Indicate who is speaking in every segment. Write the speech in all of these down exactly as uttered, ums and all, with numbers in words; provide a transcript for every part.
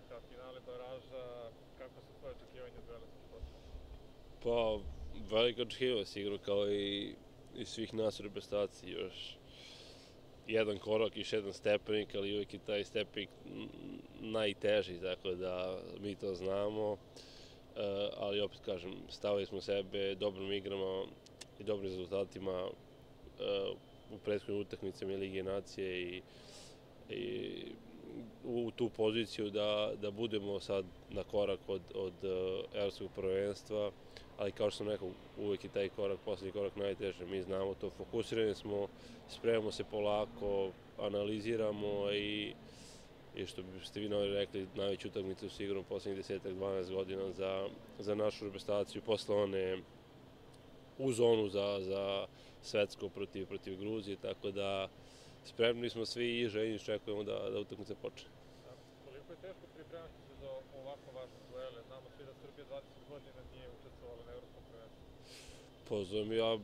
Speaker 1: Evropska, finale baraža, kako su tvoje očekivanje od velikog sporta?
Speaker 2: Pa, veliko očekivanje sigurno kao i, i svih nas u reprezentaciji, još jedan korak, još jedan stepenik, ali uvijek je taj stepenik najteži, tako da mi to znamo, e, ali opet kažem, stavili smo sebe dobrom igrama i dobrim rezultatima e, u prethodnim utakmicama Lige nacije i, i u tu poziciju da, da budemo sad na korak od, od evropskog prvenstva, ali kao što sam rekao, uvijek je taj korak, poslednji korak najteži. Mi znamo to, fokusirani smo, spremamo se polako, analiziramo i, i što ste vi novi rekli, najveću utakmicu sigurno poslednjih desetak dvanaest godina za, za našu reprezentaciju, posle one u zonu za, za svetsko protiv, protiv Gruzije, tako da spremni smo svi i željni čekujemo da, da utakmica počne.
Speaker 1: Koliko je teško pripremati se za ovako važne duele? Znamo svi da Srbija dvadeset godina nije učestvovala na evropskom prvenstvu.
Speaker 2: Pa znam ja,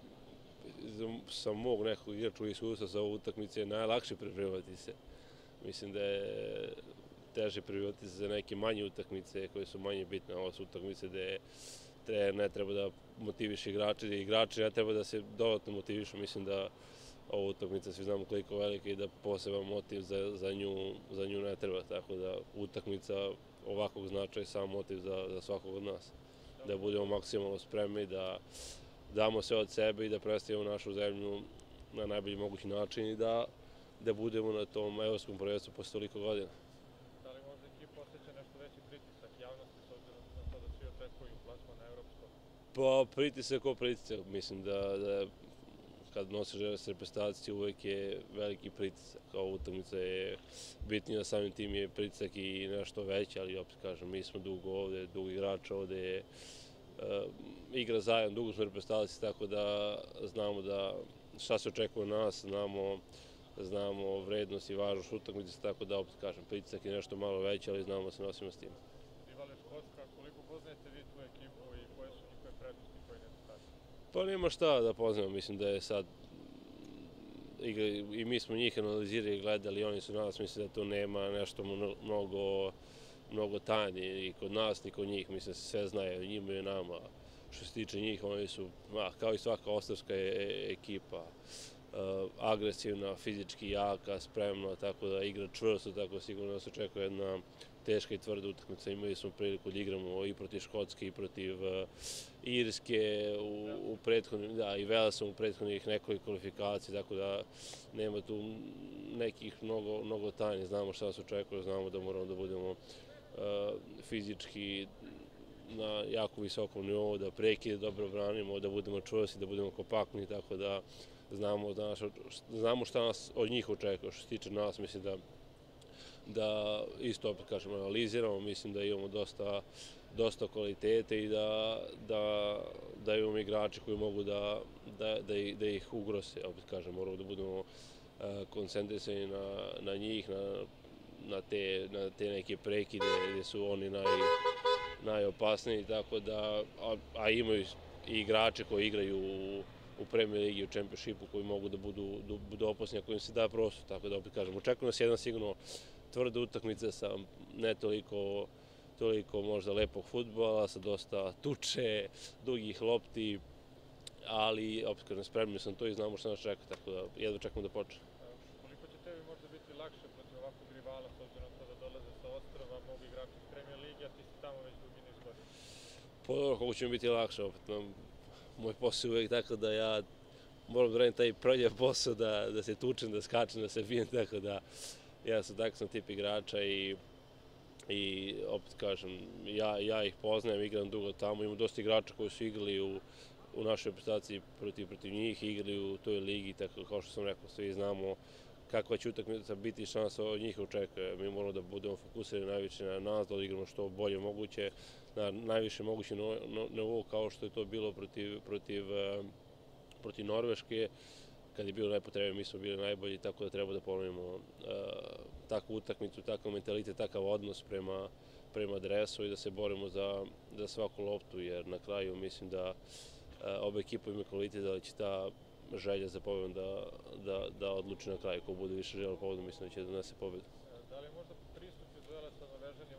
Speaker 2: sa mog nekog igračkog iskustva za ovu utakmice je najlakše pripremati se. Mislim da je teže pripremati se za neke manje utakmice koje su manje bitne. Ovo su utakmice gde trener ne treba da motiviše igrače, i igrači ne treba da se dodatno motivišu. Mislim da ova utakmica, svi znamo koliko je velika i da poseban motiv za, za, nju, za nju ne treba, tako da utakmica ovakvog značaja je sam motiv za, za svakog od nas. Da budemo maksimalno spremni, da damo sve od sebe i da predstavimo našu zemlju na najbolji mogući način i da, da budemo na tom evropskom prvenstvu posle toliko godina.
Speaker 1: Da li možda ekipa osjeća nešto veći pritisak javnosti s obzirom na to da svi očekuju plasman na evropsko?
Speaker 2: Pa pritisak ko pritisak, mislim da, da kad nosiš reprezentaciju uvek je veliki pritisak, kao utakmica je bitnija, samim tim je pritisak i nešto veći, ali opet kažem, mi smo dugo ovde, dugo igrača ovde je uh, igra zajedno, dugo smo reprezentaciji, tako da znamo da šta se očekuje od nas, znamo, znamo vrednost i važnost utakmice, tako da opet kažem, pritisak je nešto malo veći, ali znamo da se nosimo s tim.
Speaker 1: Rivale Škotska, koliko poznajete vi tu ekipu i koje su njihove prednosti i koje nedostatke?
Speaker 2: Pa nema šta da poznamo, mislim da je sad i mi smo njih analizirali i gledali, oni su nas, mislim da tu nema nešto mnogo, mnogo tajni i kod nas ni kod njih, mislim da se sve znaje o njima i o nama. Što se tiče njih, oni su, ma, kao i svaka ostavska ekipa, agresivna, fizički jaka, spremna, tako da igra čvrsto, tako sigurno da se očekuje jedna teška i tvrda utakmica. Imali smo priliku da igramo i protiv Škotske i protiv Irske u, u prethodnim, da, i Velsa u prethodnih nekoliko kvalifikacija, tako da nema tu nekih mnogo, mnogo tajni, znamo šta se očekuje, znamo da moramo da budemo uh, fizički na jako visokom nivou, da prekide dobro branimo, da budemo čvrsti, da budemo kompaktni, tako da znamo, da naš, znamo šta nas od njih očekuje. Što se tiče nas, mislim da da isto opet kažemo analiziramo, mislim da imamo dosta, dosta kvalitete i da, da, da imamo igrače koji mogu da, da, da, ih, da ih ugrose, opet kažem, moramo da budemo uh, koncentrisani na, na njih, na, na, te, na te neke prekide gde su oni naj, najopasniji, tako da, a, a imaju i igrače koji igraju u, u Premier Ligi, u Championshipu, koji mogu da budu, da budu opasni ako im se da prostor, tako da opet kažem, očekuje nas jedan sigurno tvrda utakmica sa ne toliko, toliko možda lepog fudbala, sa dosta tuče, dugih lopti, ali opet kažem, spremni sam to i znamo što nas čeka, tako da jedva čekamo da počne.
Speaker 1: Koliko će tebi možda biti lakše protiv ovakvog rivala, s obzirom to da dolaze sa ostrava, mogu igrači iz Premier Ligi, a ti si tamo već dugi niz godina?
Speaker 2: Pa dobro, kako će mi biti lakše, opet nam, moj posao je uvek tako da ja moram da radim taj prljav posao, da, da se tučem, da skačem, da se bijem, tako da ja sam takav sam tip igrača i, i opet kažem, ja, ja ih poznajem, igram dugo tamo, imam dosta igrača koji su igrali u, u našoj reprezentaciji protiv, protiv njih, igrali u toj ligi, tako kao što sam rekao, svi znamo kakva će utakmica biti i šansa od njih očekuje. Mi moramo da budemo fokusirani najviše na nas, da igramo što bolje moguće, na najviše moguće nivou kao što je to bilo protiv, protiv, protiv Norveške. Kad je bilo najpotrebnije, mi smo bili najbolji, tako da treba da ponovimo uh, takvu utakmicu, takav mentalitet, takav odnos prema, prema dresu i da se borimo za, za svaku loptu, jer na kraju mislim da uh, obe ekipe imaju kvalitet, da će ta želja za pobedom da, da, da odluči na kraju. Ko bude više želeo pobedu, mislim da će da donese pobedu.
Speaker 1: Da li je možda pristup iz duela sa Norvežanima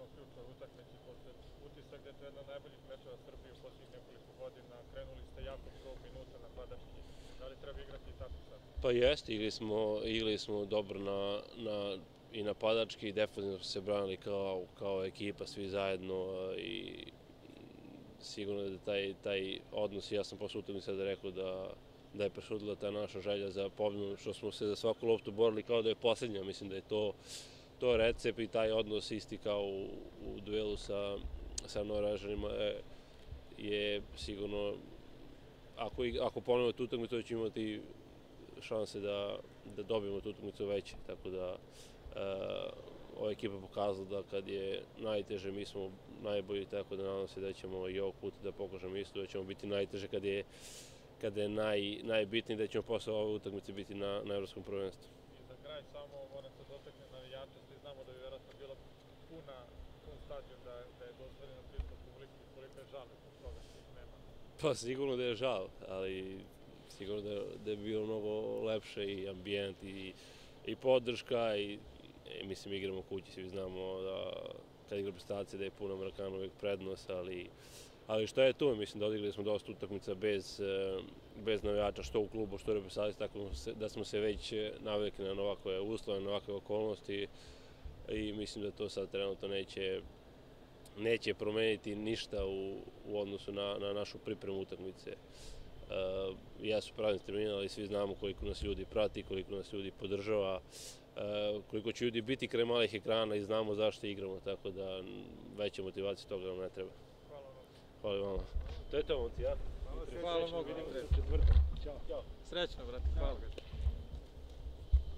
Speaker 1: utisak da je to jedna od najboljih mečeva Srbije u posljednjih nekoliko godina. Krenuli ste jako od prvog minuta napadački. Da li treba igrati i tako sad?
Speaker 2: Pa jeste, igrali smo, igrali smo dobro na, na, i napadački i defensivno smo se branili kao, kao ekipa, svi zajedno i sigurno da taj, taj odnos, ja sam posle utakmice sada rekao da, da je presudila ta naša želja za pobjedu, što smo se za svaku loptu borili kao da je posljednja. Mislim da je to, to recept i taj odnos isti kao u, u duelu sa, sa Norvežanima je, je sigurno, ako, ako ponovimo tu utakmicu, to ćemo imati šanse da, da dobijemo tu utakmicu veće. Tako da e, ova ekipa pokazala da kad je najteže mi smo najbolji, tako da nadam se da ćemo i ovog puta da pokažemo isto, da ćemo biti najteže kad je, kad je naj, najbitniji, da ćemo posle ove utakmice biti na, na evropskom prvenstvu.
Speaker 1: I za kraj samo moram se dotakne navijača, svi znamo da bi vjerojatno bila puna, pun stadion, da, da je dozvoljeno prisustvo publike, koliko je žal zbog toga što ih nema.
Speaker 2: Pa sigurno da je žal, ali sigurno da, da je bilo mnogo lepše i ambijent i, i podrška i, i mislim igramo kući, svi znamo da kad igra reprezentacija da je puno Amerikana uvijek prednost, ali, ali što je tu, mislim da odigrali smo dosta utakmica bez, bez navijača, što u klubu, što u reprezentaciji, tako da smo se već navikli na ovakve uslove, na ovakve okolnosti i mislim da to sad trenutno neće, neće promeniti ništa u, u odnosu na, na našu pripremu utakmice. Uh, jesu praznici termina, ali svi znamo koliko nas ljudi prati, koliko nas ljudi podržava, uh, koliko će ljudi biti kraj malih ekrana i znamo zašto igramo, tako da veća motivacija toga nam ne treba.
Speaker 1: Hvala vam.
Speaker 2: Hvala vama. To je to, momci, ja?
Speaker 1: Hvala mnogo.
Speaker 2: Vidimo se četvrtak. Ćao.
Speaker 1: Srećno, brate. Hvala.